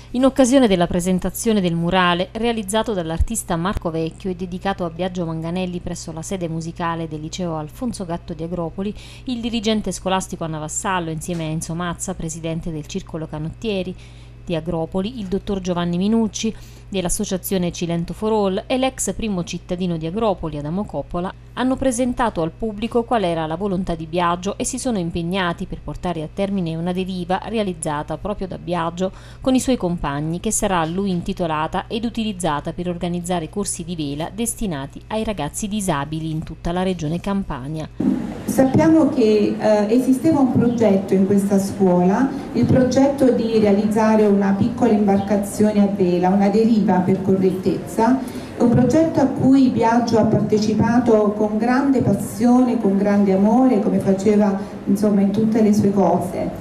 In occasione della presentazione del murale realizzato dall'artista Marco Vecchio e dedicato a Biagio Manganelli presso la sede musicale del liceo Alfonso Gatto di Agropoli, il dirigente scolastico Anna Vassallo, insieme a Enzo Mazza, presidente del Circolo Canottieri di Agropoli, il dottor Giovanni Minucci dell'associazione Cilento for All e l'ex primo cittadino di Agropoli, Adamo Coppola, hanno presentato al pubblico qual era la volontà di Biagio e si sono impegnati per portare a termine una deriva realizzata proprio da Biagio con i suoi compagni, che sarà a lui intitolata ed utilizzata per organizzare corsi di vela destinati ai ragazzi disabili in tutta la regione Campania. Sappiamo che esisteva un progetto in questa scuola, il progetto di realizzare una piccola imbarcazione a vela, una deriva per correttezza, un progetto a cui Biagio ha partecipato con grande passione, con grande amore, come faceva insomma in tutte le sue cose.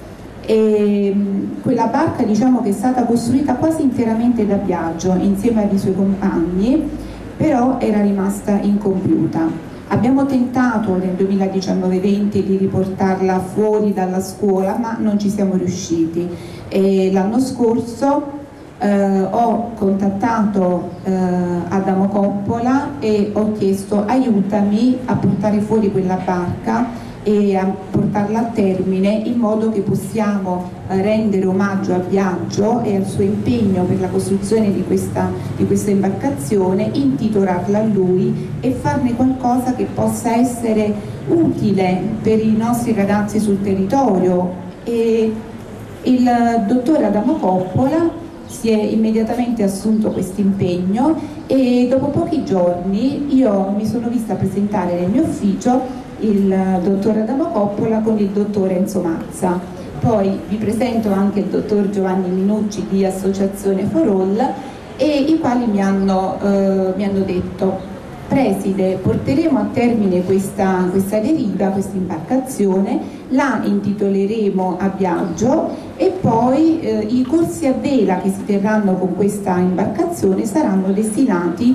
E quella barca, diciamo, che è stata costruita quasi interamente da Biagio insieme ai suoi compagni, però era rimasta incompiuta. Abbiamo tentato nel 2019-20 di riportarla fuori dalla scuola, ma non ci siamo riusciti. L'anno scorso ho contattato Adamo Coppola e ho chiesto: aiutami a portare fuori quella barca e a portarla a termine, in modo che possiamo rendere omaggio a Biagio e al suo impegno per la costruzione di questa imbarcazione, intitolarla a lui e farne qualcosa che possa essere utile per i nostri ragazzi sul territorio. E il dottor Adamo Coppola si è immediatamente assunto questo impegno e dopo pochi giorni io mi sono vista presentare nel mio ufficio il dottor Adamo Coppola con il dottor Enzo Mazza. Poi vi presento anche il dottor Giovanni Minucci di Associazione For All, e i quali mi hanno detto: preside, porteremo a termine questa deriva, questa imbarcazione, la intitoleremo a Biagio e poi i corsi a vela che si terranno con questa imbarcazione saranno destinati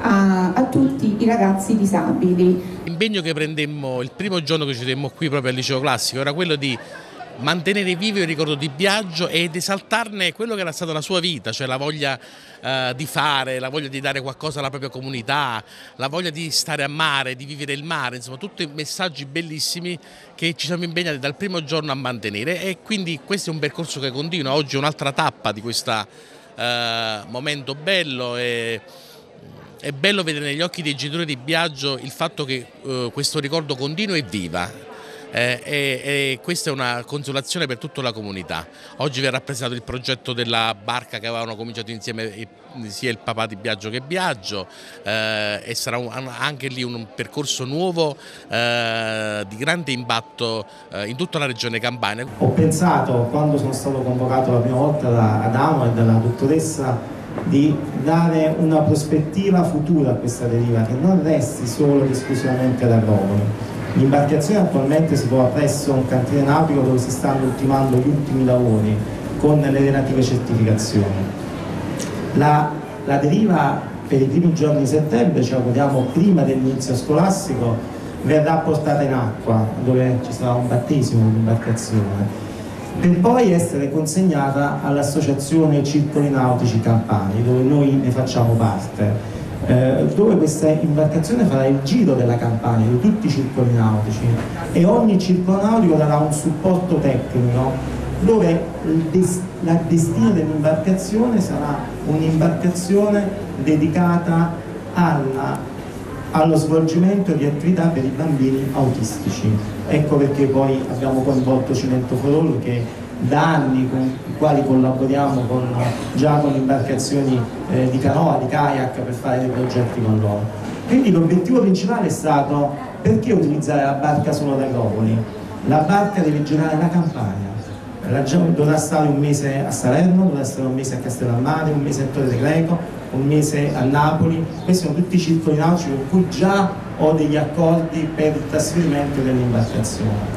a tutti i ragazzi disabili. L'impegno che prendemmo il primo giorno che ci sedemmo qui proprio al liceo classico era quello di mantenere vivo il ricordo di Biagio ed esaltarne quello che era stata la sua vita, cioè la voglia di fare, la voglia di dare qualcosa alla propria comunità, la voglia di stare a mare, di vivere il mare, insomma tutti messaggi bellissimi che ci siamo impegnati dal primo giorno a mantenere, e quindi questo è un percorso che continua. Oggi è un'altra tappa di questo momento bello. È bello vedere negli occhi dei genitori di Biagio il fatto che questo ricordo continua e viva. E questa è una consolazione per tutta la comunità. Oggi verrà presentato il progetto della barca che avevano cominciato insieme sia il papà di Biagio che Biagio, e sarà anche lì un percorso nuovo di grande impatto in tutta la regione Campania. Ho pensato, quando sono stato convocato la prima volta da Adamo e dalla dottoressa, di dare una prospettiva futura a questa deriva, che non resti solo ed esclusivamente ad Agropoli. L'imbarcazione attualmente si trova presso un cantiere nautico dove si stanno ultimando gli ultimi lavori con le relative certificazioni. La deriva per i primi giorni di settembre, ci auguriamo prima dell'inizio scolastico, verrà portata in acqua, dove ci sarà un battesimo dell'imbarcazione, per poi essere consegnata all'Associazione Circoli Nautici Campani, dove noi ne facciamo parte, dove questa imbarcazione farà il giro della Campania, di tutti i circoli nautici, e ogni circolo nautico darà un supporto tecnico, dove la destina dell'imbarcazione sarà un'imbarcazione dedicata allo svolgimento di attività per i bambini autistici. Ecco perché poi abbiamo coinvolto Cilento for All, che da anni con i quali collaboriamo già con imbarcazioni di canoa, di kayak, per fare dei progetti con loro. Quindi l'obiettivo principale è stato: perché utilizzare la barca solo ad Agropoli? La barca deve girare la Campania. Dovrà stare un mese a Salerno, dovrà stare un mese a Castellammare, un mese a Torre del Greco, un mese a Napoli. Questi sono tutti i circoli nautici con cui già ho degli accordi per il trasferimento dell'imbarcazione.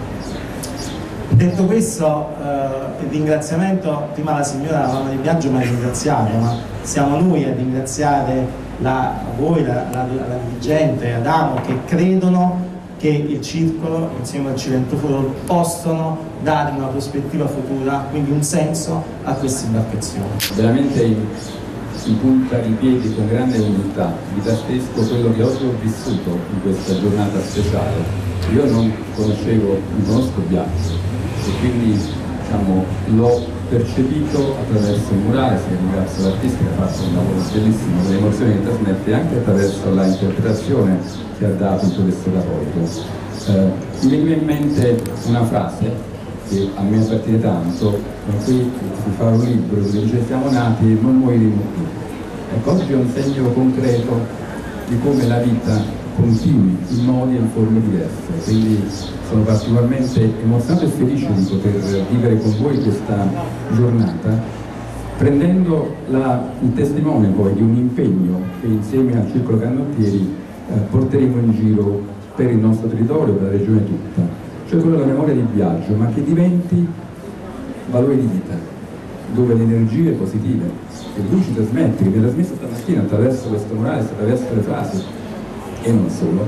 Detto questo, il ringraziamento, prima la signora, la mamma di Biagio mi ha ringraziato, ma siamo noi a ringraziare voi, la dirigente, Adamo, che credono che che il circolo insieme al Cilento possono dare una prospettiva futura, quindi un senso a queste imbarcazioni. Veramente in punta di piedi con grande umiltà vi trasferisco quello che oggi ho vissuto in questa giornata speciale. Io non conosco Biagio e quindi l'ho percepito attraverso il murale, se ringrazio l'artista che ha fatto un lavoro bellissimo, con le emozioni che trasmette, anche attraverso la interpretazione che ha dato in questo rapporto. Mi veniva in mente una frase che a me appartiene tanto, qui si fa un libro dove dice siamo nati e non moriremo più. Ecco, oggi è un segno concreto di come la vita continui in modi e in forme diverse, quindi sono particolarmente emozionato e felice di poter vivere con voi questa giornata, prendendo il testimone poi di un impegno che insieme al Circolo Cannottieri porteremo in giro per il nostro territorio, per la regione tutta, cioè quello della memoria di Biagio, ma che diventi valore di vita, dove le energie positive che lui ci trasmette, che mi ha trasmesso stamattina attraverso questo murale, attraverso le frasi e non solo,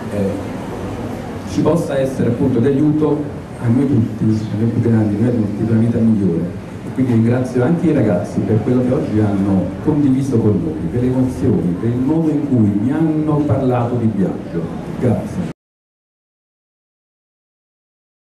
ci possa essere appunto d'aiuto a noi tutti, a noi più grandi, a noi adulti, per una vita migliore. E quindi ringrazio anche i ragazzi per quello che oggi hanno condiviso con noi, per le emozioni, per il modo in cui mi hanno parlato di Biagio. Grazie.